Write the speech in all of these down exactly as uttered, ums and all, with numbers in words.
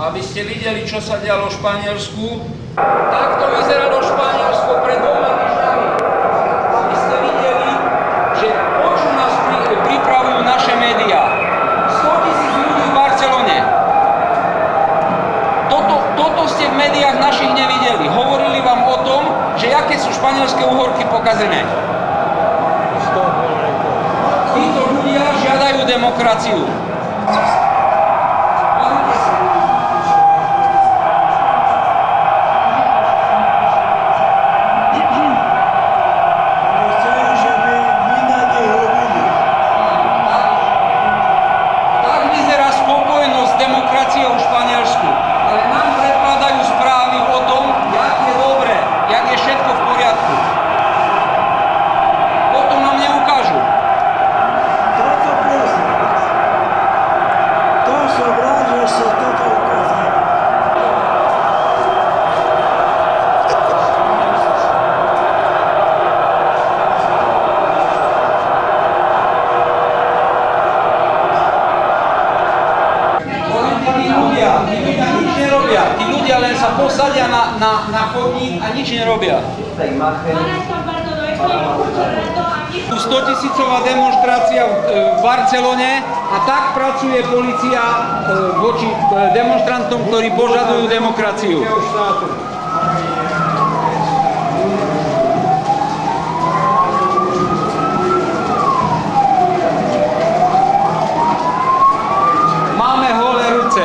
aby ste videli, čo sa dialo v Španielsku. Takto vyzeralo Španielsko pred dvoma týždňami. Aby ste videli, že o čo nás pri, pripravujú naše médiá. sto tisíc ľudí v Barcelone. Toto, toto ste v médiách našich nevideli. Hovorili vám o tom, že aké sú španielské uhorky pokazené. Títo ľudia žiadajú demokraciu. Len sa posadia na, na, na chodník a nič nerobia. stotisícová demonštrácia v Barcelone a tak pracuje polícia voči demonštrantom, ktorí požadujú demokraciu. Máme holé ruce.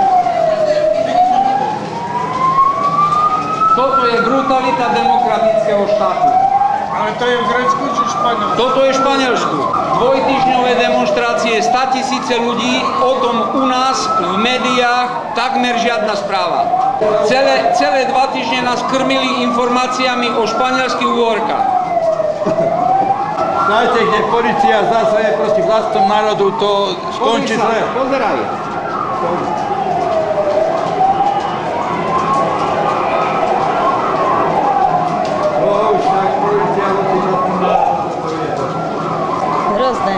Toto je brutalita demokratického štátu. Ale to je v Grécku či Španielsku? Toto je Španielsku. Dvojtýždňové demonštrácie, státisíce ľudí, o tom u nás v médiách takmer žiadna správa. Celé, celé dva týždne nás krmili informáciami o španielských uhorkách. Dajte, kde polícia zase proti vlastnom národu, to skončí zle. Pozeraj. Hrozné.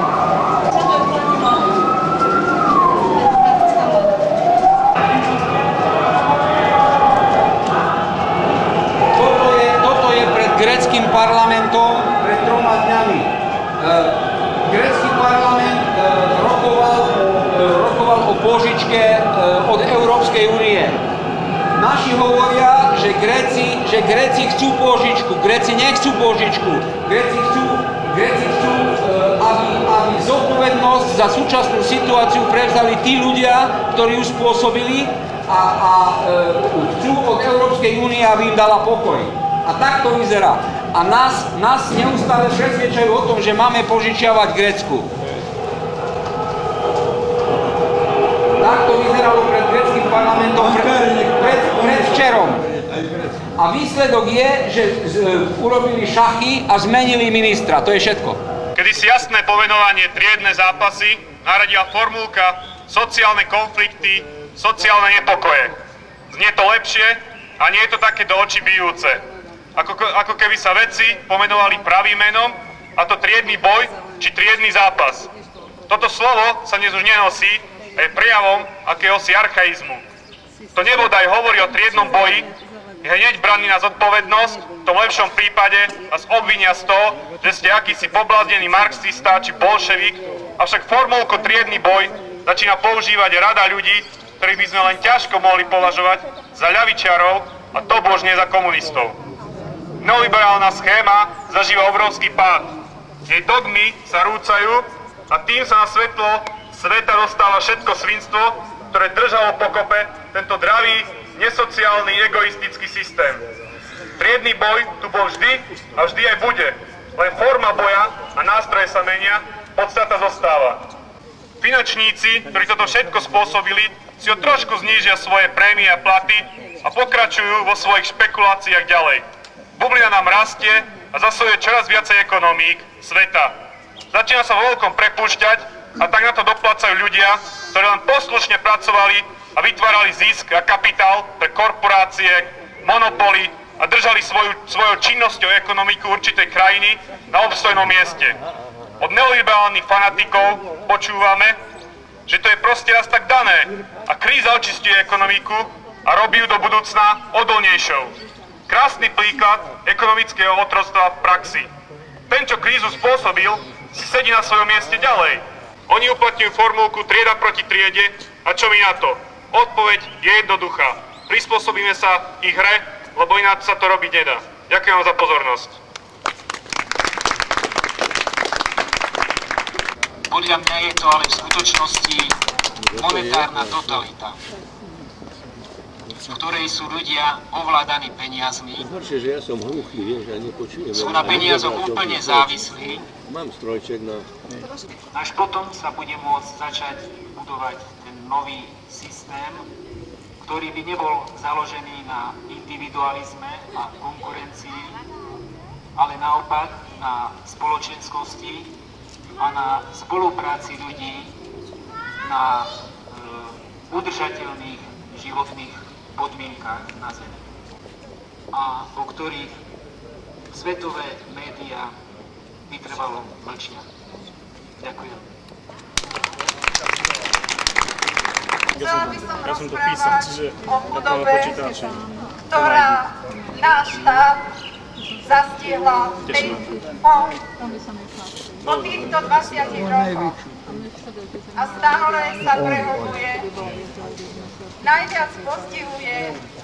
Toto je, toto je pred gréckym parlamentom pred troma dňami. E, grécky parlament e, rokoval, e, rokoval o požičke e, od Európskej únie. Naši hovoria, že Gréci, že Gréci chcú požičku. Gréci nechcú požičku. Gréci chcú, Gréci chcú aby, aby zodpovednosť za súčasnú situáciu prevzali tí ľudia, ktorí ju spôsobili a, a e, chcú od Európskej únie, aby im dala pokoj. A tak to vyzerá. A nás, nás neustále presvedčajú o tom, že máme požičiavať Grécku. Tak to vyzeralo pred gréckym parlamentom pred, pred, pred včerom. A výsledok je, že z, urobili šachy a zmenili ministra. To je všetko. Kedysi jasné pomenovanie triedne zápasy nahradila formulka sociálne konflikty, sociálne nepokoje. Znie to lepšie a nie je to také do očí bijúce. Ako, ako keby sa veci pomenovali pravým menom, a to triedny boj či triedny zápas. Toto slovo sa dnes už nenosí a je prejavom akéhosi archaizmu. To nebodaj hovorí o triednom boji, je hneď braný na zodpovednosť, v tom lepšom prípade vás obvinia z toho, že ste akýsi pobláznený marxista či bolševik, avšak formulku triedny boj začína používať rada ľudí, ktorých by sme len ťažko mohli považovať za ľavičiarov a to božne za komunistov. Neoliberálna schéma zažíva obrovský pád. Jej dogmy sa rúcajú a tým sa na svetlo sveta dostáva všetko svinstvo, ktoré držalo pokope tento dravý, nesociálny, egoistický systém. Triedny boj tu bol vždy a vždy aj bude. Len forma boja a nástroje sa menia, podstata zostáva. Finančníci, ktorí toto všetko spôsobili, si o trošku znížia svoje prémie a platy a pokračujú vo svojich špekuláciách ďalej. Bublina nám rastie a zasahuje čoraz viacej ekonomík sveta. Začína sa vo veľkom prepúšťať a tak na to doplácajú ľudia, ktorí len poslušne pracovali a vytvárali zisk a kapitál pre korporácie, monopoly a držali svoju, svojou činnosťou ekonomiku určitej krajiny na obstojnom mieste. Od neoliberálnych fanatikov počúvame, že to je proste raz tak dané a kríza očistuje ekonomiku a robí ju do budúcna odolnejšou. Krásny príklad ekonomického otroctva v praxi. Ten, čo krízu spôsobil, si sedí na svojom mieste ďalej. Oni uplatňujú formulku trieda proti triede a čo mi na to? Odpoveď je jednoduchá. Prispôsobíme sa ich hre, lebo ináč sa to robiť nedá. Ďakujem vám za pozornosť. Podľa mňa je to ale v skutočnosti monetárna totalita, v ktorej sú ľudia ovládaní peniazmi, sú na peniazoch úplne závislí, až potom sa bude môcť začať budovať ten nový systém, ktorý by nebol založený na individualizme a konkurencii, ale naopak na spoločenskosti a na spolupráci ľudí na e, udržateľných životných podmienkach na Zemi, a o ktorých svetové médiá vytrvalo mlčia. Ďakujem. Chcela by som rozprávať o chudobe, ktorá náš štát zastihla po, po týchto dvadsiatich rokoch a stále sa prehlbuje. Najviac postihuje,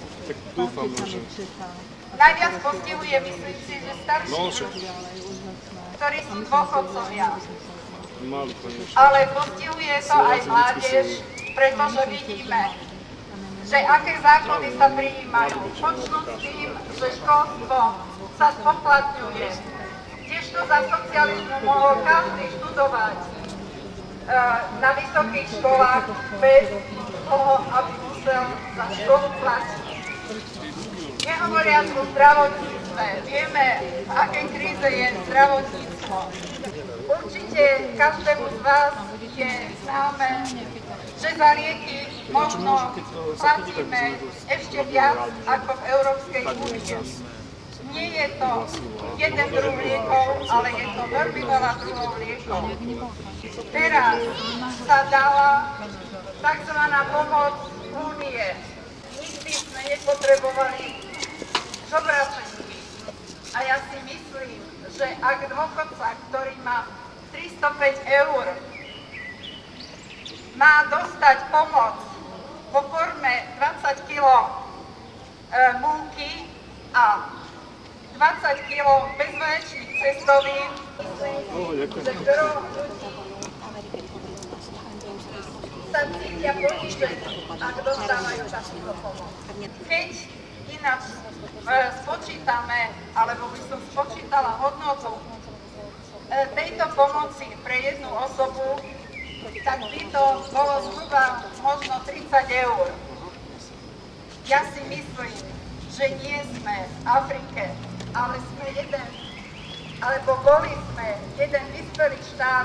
najviac postihuje, myslím si, že starší ľudí, ktorí sú dôchodcovia. Ale postihuje to aj mládež, pretože vidíme, že aké zákony sa prijímajú. Počnú s tým, že školstvo sa spoplatňuje. Kdežto za socializmu mohol každý študovať na vysokých školách bez toho, aby musel za školu platiť. Nehovoriac o zdravotníctve. Vieme, v akej kríze je zdravotníctvo. Určite každému z vás je známe, že za lieky možno platíme ešte viac ako v Európskej únii. Nie je to jeden druh liekov, ale je to veľmi veľa druhov liekov. Teraz sa dala takzvaná pomoc únie. Nikdy sme nepotrebovali zobrazenky. A ja si myslím, že ak dôchodca, ktorý má tristopäť eur, má dostať pomoc vo forme dvadsať kilogramov múky a dvadsať kilogramov bezvaječných cestovín, že gro ľudí sa cítia ponížení, ak dostávajú takúto pomoc. Keď ináč spočítame, alebo by som spočítala hodnotu tejto pomoci pre jednu osobu, tak by to bolo zhruba možno tridsať eur. Ja si myslím, že nie sme v Afrike, ale sme jeden, alebo boli sme jeden vyspelý štát,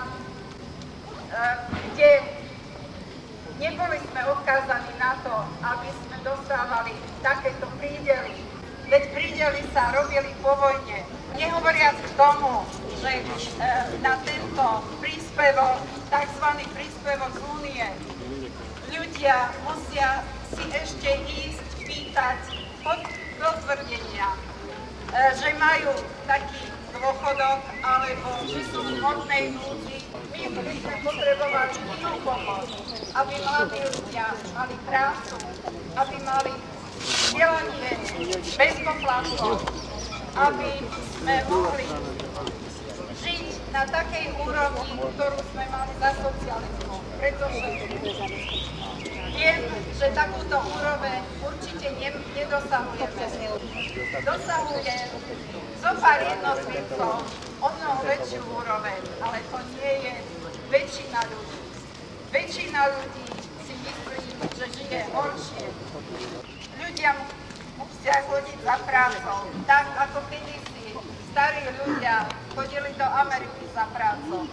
kde neboli sme odkázaní na to, aby sme dostávali takéto prídely. Veď prídely sa robili po vojne. Nehovoriac k tomu, že na tento príspevok, takzvaný príspevok z únie, ľudia musia si ešte ísť pýtať potvrdenia, že majú taký dôchodok, alebo že sú v hmotnej núdzi. My by sme potrebovali inú pomoc, aby mladí ľudia mali prácu, aby mali vzdelanie bez poplatkov, aby sme mohli žiť na takej úrovni, ktorú sme mali za socializmu. Pretože viem, že takúto úroveň určite nedosahujeme. Dosahuje zo pár jednotlivcov o mnoho väčšiu úroveň, ale to nie je väčšina ľudí. Väčšina ľudí si myslí, že žije horšie. Ľudia musia chodiť za prácou, tak ako kedysi starí ľudia chodili do Ameriky za prácou.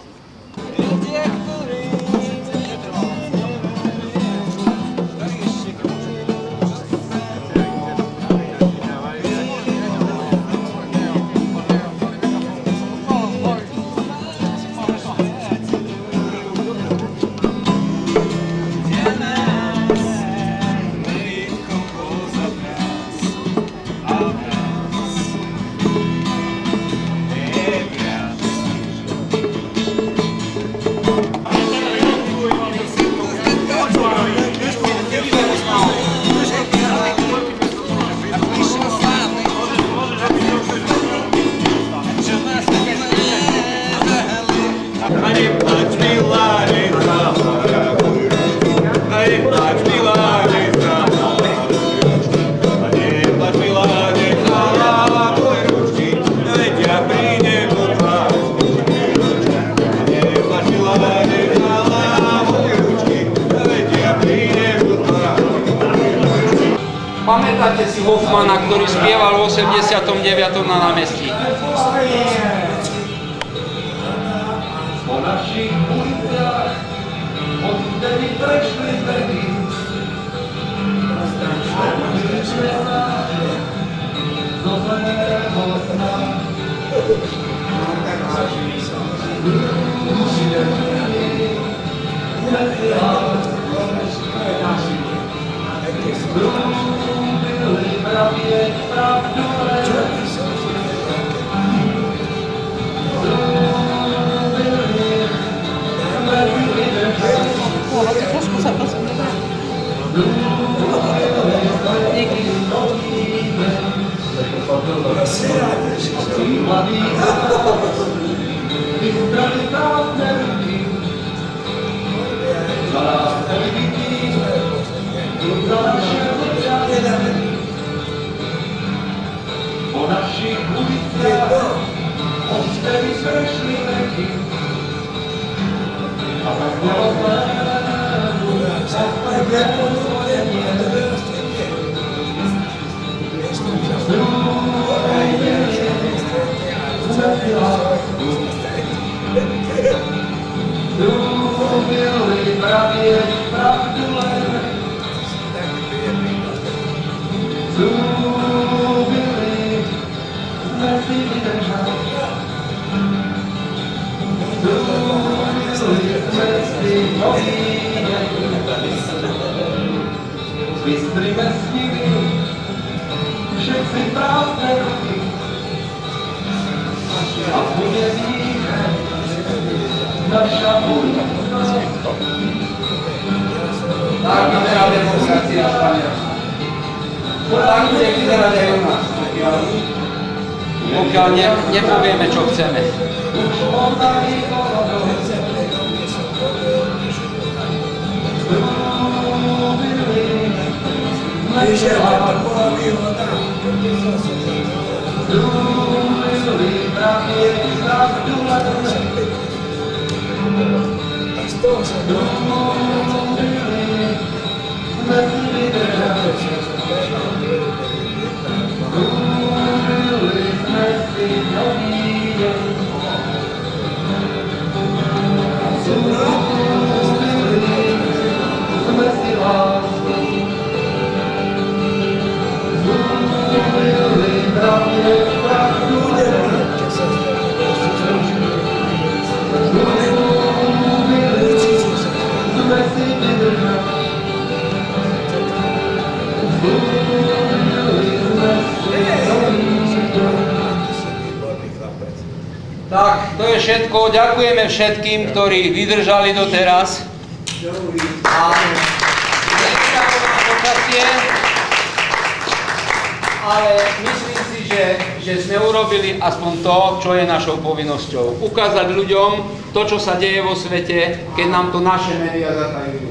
Pamätáte si Hoffmana, ktorý spieval v osemdesiatom deviatom na námestí? Po našich uliciach odtedy prešli veky. Do zeleného sna. Byli pravě pravdu trošku sa prosím dobrá. Po našich uliciach odtedy prešli veky. A tak bylo Zubili pravě pravdu len. Zubili jsme si vydržali. Zubili jsme si nový den. Bystry vesmíry, všechny prázdné roky. A bude výhřed naša budoucnost. Tak vyzerá demokracia v Španielsku. Tak bude vyzerať aj u nás. Pokiaľ ne, nepovieme, čo chceme. Už oddají korodou. Zubili pravě pravdu len. Tak, to je všetko. Ďakujeme všetkým, ktorí vydržali doteraz. A počasie. Ale myslím si, že, že sme urobili aspoň to, čo je našou povinnosťou. Ukázať ľuďom to, čo sa deje vo svete, keď nám to naše médiá zatajujú.